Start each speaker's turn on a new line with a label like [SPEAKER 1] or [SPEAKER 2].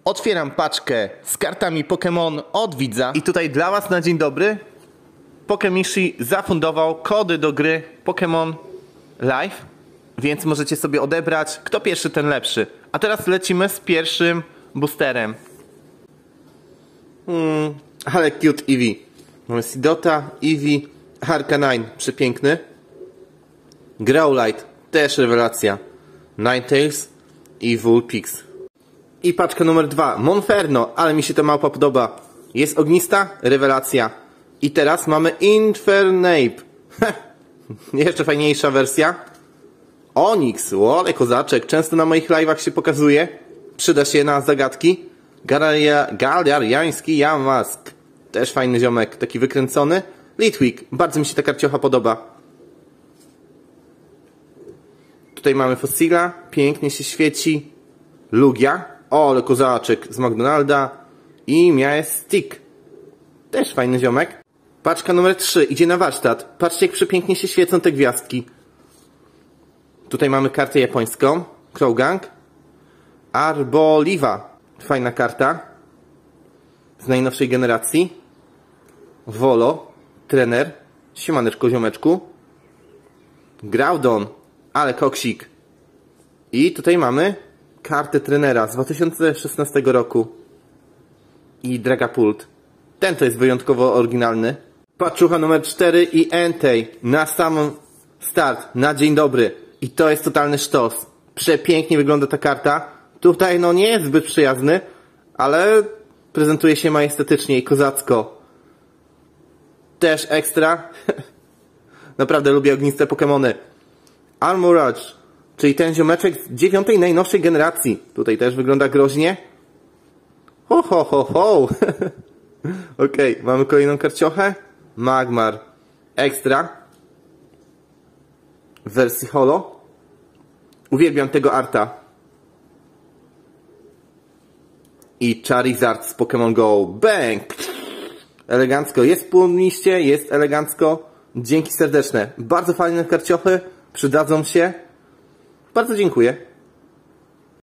[SPEAKER 1] Otwieram paczkę z kartami Pokémon od widza. I tutaj dla was na dzień dobry Pokemishi zafundował kody do gry Pokémon Live, więc możecie sobie odebrać. Kto pierwszy, ten lepszy. A teraz lecimy z pierwszym boosterem. Ale cute Eevee. Mamy Sidota, Eevee, Arcanine, przepiękny. Growlite, też rewelacja. Ninetales i Vulpix. I paczka numer 2, Monferno, ale mi się ta małpa podoba. Jest ognista, rewelacja. I teraz mamy Infernape. Jeszcze fajniejsza wersja. Onyx, ale kozaczek, często na moich live'ach się pokazuje. Przyda się na zagadki. Galariański Yamask. Też fajny ziomek, taki wykręcony. Litwick, bardzo mi się ta karciocha podoba. Tutaj mamy Fossila, pięknie się świeci. Lugia, ale kozaczek z McDonalda. I Miastick, też fajny ziomek. Paczka numer 3 idzie na warsztat. Patrzcie, jak przepięknie się świecą te gwiazdki. Tutaj mamy kartę japońską. Croagunk. Arboliva, fajna karta. Z najnowszej generacji. Volo, trener. Siemaneczko, ziomeczku. Groudon, ale koksik. I tutaj mamy kartę trenera z 2016 roku. I Dragapult. Ten to jest wyjątkowo oryginalny. Paczucha numer 4 i Entei. Na sam start, na dzień dobry. I to jest totalny sztos. Przepięknie wygląda ta karta. Tutaj no nie jest zbyt przyjazny, ale prezentuje się majestatycznie i kozacko. Też ekstra. Naprawdę lubię ogniste Pokemony. Almorage, czyli ten ziomeczek z 9. najnowszej generacji. Tutaj też wygląda groźnie. Ho, ho, ho, ho. Okej, mamy kolejną karciochę. Magmar. Ekstra. W wersji holo. Uwielbiam tego arta. I Charizard z Pokémon Go. Bang! Elegancko. Jest płonniście, jest elegancko. Dzięki serdeczne. Bardzo fajne karciochy. Przydadzą się. Bardzo dziękuję.